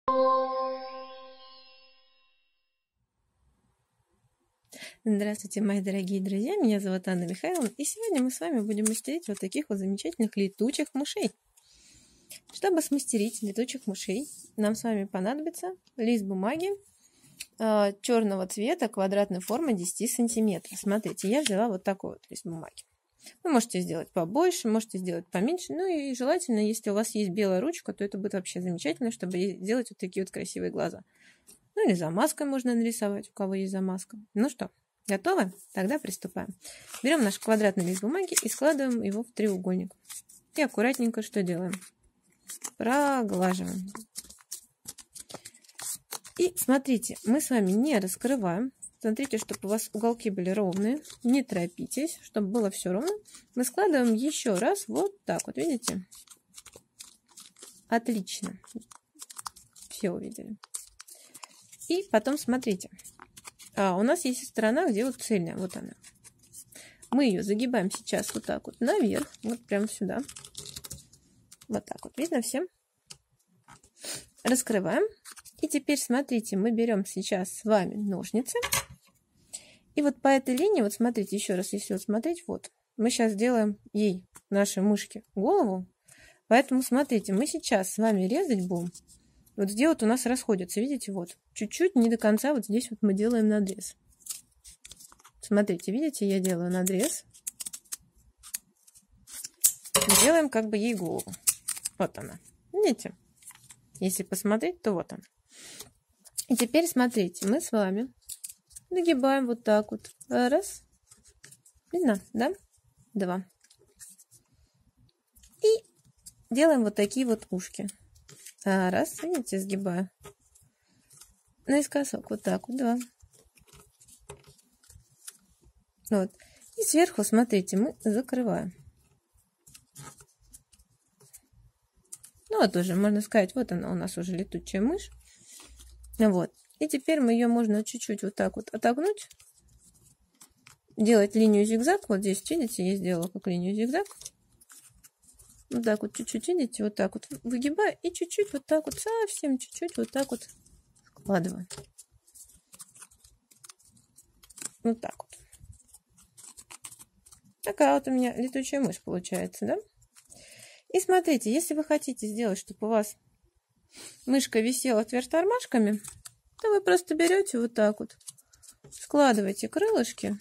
Здравствуйте, мои дорогие друзья, меня зовут Анна Михайловна, и сегодня мы с вами будем мастерить вот таких вот замечательных летучих мышей. Чтобы смастерить летучих мышей, нам с вами понадобится лист бумаги черного цвета, квадратной формы 10 сантиметров. Смотрите, я взяла вот такой вот лист бумаги. Вы можете сделать побольше, можете сделать поменьше, ну и желательно, если у вас есть белая ручка, то это будет вообще замечательно, чтобы сделать вот такие вот красивые глаза. Ну или замазкой можно нарисовать, у кого есть замазка. Ну что, готовы? Тогда приступаем. Берем наш квадратный лист бумаги и складываем его в треугольник. И аккуратненько что делаем? Проглаживаем. И смотрите, мы с вами не раскрываем. Смотрите, чтобы у вас уголки были ровные. Не торопитесь, чтобы было все ровно. Мы складываем еще раз вот так вот, видите? Отлично. Все увидели. И потом смотрите. У нас есть сторона, где вот цельная. Вот она. Мы ее загибаем сейчас вот так вот наверх. Вот прямо сюда. Вот так вот. Видно всем? Раскрываем. И теперь смотрите, мы берем сейчас с вами ножницы. И вот по этой линии, вот смотрите, еще раз, если вот смотреть, вот. Мы сейчас делаем ей, нашей мышке, голову. Поэтому смотрите, мы сейчас с вами резать будем. Вот где вот у нас расходятся, видите, вот. Чуть-чуть, не до конца, вот здесь вот мы делаем надрез. Смотрите, видите, я делаю надрез. Делаем как бы ей голову. Вот она. Видите? Если посмотреть, то вот она. И теперь смотрите, мы с вами нагибаем вот так вот. Раз. Видно, да? Два. И делаем вот такие вот ушки. Раз, видите, сгибаю. Наискосок, вот так вот, два. Вот. И сверху, смотрите, мы закрываем. Ну, вот уже, можно сказать, вот она у нас уже летучая мышь. Вот. И теперь мы ее можно чуть-чуть вот так вот отогнуть. Делать линию зигзаг. Вот здесь, видите, я сделала как линию зигзаг. Вот так вот чуть-чуть, видите, вот так вот выгибаю. И чуть-чуть вот так вот, совсем чуть-чуть вот так вот складываю. Вот так вот. Такая вот у меня летучая мышь получается, да? И смотрите, если вы хотите сделать, чтобы у вас мышка висела вверх тормашками, то вы просто берете вот так вот, складываете крылышки,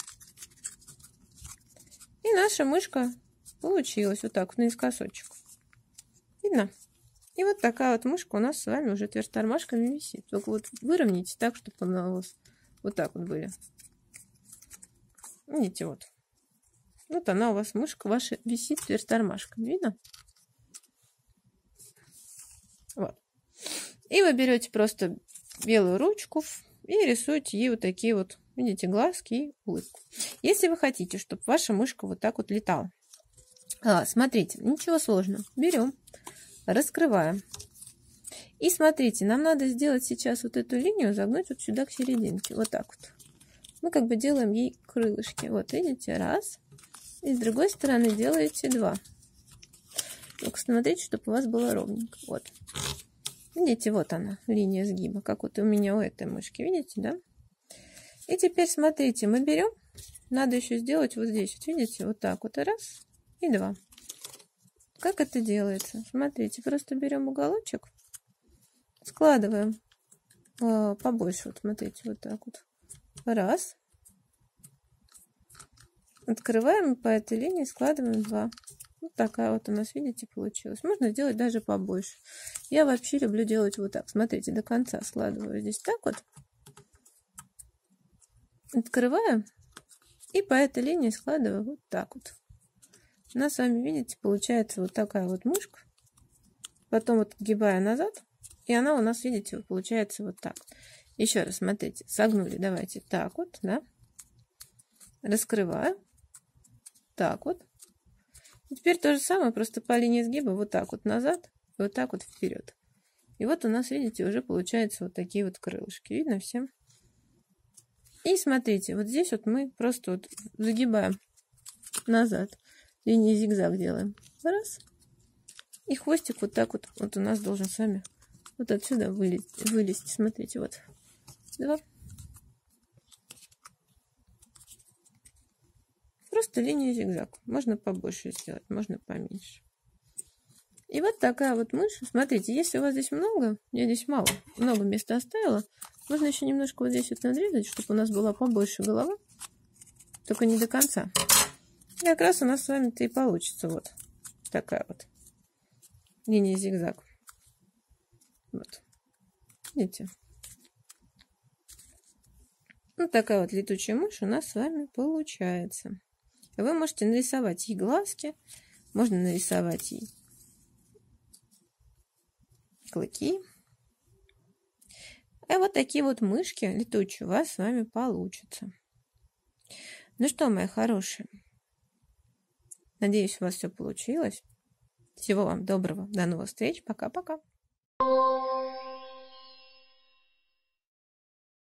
и наша мышка получилась вот так вот наискосочек. Видно? И вот такая вот мышка у нас с вами уже вверх тормашками висит. Только вот выровняйте так, чтобы она у вас вот так вот были. Видите, вот. Вот она у вас, мышка ваша, висит вверх тормашками. Видно? Вот. И вы берете просто белую ручку и рисуете ей вот такие вот, видите, глазки и улыбку. Если вы хотите, чтобы ваша мышка вот так вот летала. Смотрите, ничего сложного. Берем, раскрываем. И смотрите, нам надо сделать сейчас вот эту линию, загнуть вот сюда к серединке. Вот так вот. Мы как бы делаем ей крылышки. Вот, видите, раз. И с другой стороны делаете два. Только смотрите, чтобы у вас было ровненько. Вот. Видите, вот она, линия сгиба, как вот у меня у этой мышки. Видите, да? И теперь смотрите, мы берем. Надо еще сделать вот здесь. Вот видите, вот так вот. Раз и два. Как это делается? Смотрите, просто берем уголочек, складываем побольше. Вот смотрите, вот так вот. Раз. Открываем и по этой линии складываем два. Вот такая вот у нас, видите, получилась. Можно сделать даже побольше. Я вообще люблю делать вот так. Смотрите, до конца складываю здесь так вот. Открываю. И по этой линии складываю вот так вот. У нас с вами, видите, получается вот такая вот мышка. Потом вот отгибаю назад. И она у нас, видите, получается вот так. Еще раз, смотрите, согнули. Давайте так вот, да. Раскрываю. Так вот. И теперь то же самое, просто по линии сгиба вот так вот назад, и вот так вот вперед. И вот у нас, видите, уже получается вот такие вот крылышки. Видно всем? И смотрите, вот здесь вот мы просто вот загибаем назад. Линии зигзаг делаем. Раз. И хвостик вот так вот, вот у нас должен с вами вот отсюда вылезть. Смотрите, вот. 2. Просто линию зигзаг. Можно побольше сделать, можно поменьше. И вот такая вот мышь. Смотрите, если у вас здесь много, я здесь много места оставила, можно еще немножко вот здесь вот надрезать, чтобы у нас была побольше голова, только не до конца. И как раз у нас с вами-то и получится вот такая вот линия зигзаг. Вот. Видите? Вот такая вот летучая мышь у нас с вами получается. Вы можете нарисовать ей глазки, можно нарисовать ей клыки. И вот такие вот мышки летучие у вас с вами получатся. Ну что, мои хорошие, надеюсь, у вас все получилось. Всего вам доброго. До новых встреч. Пока-пока.